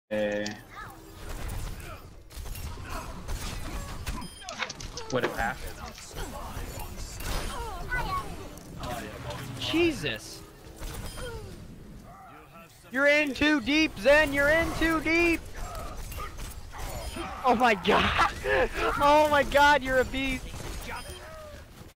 Would it pass? Jesus! You're in too deep, Zen! You're in too deep! Oh my god! Oh my god, you're a beast!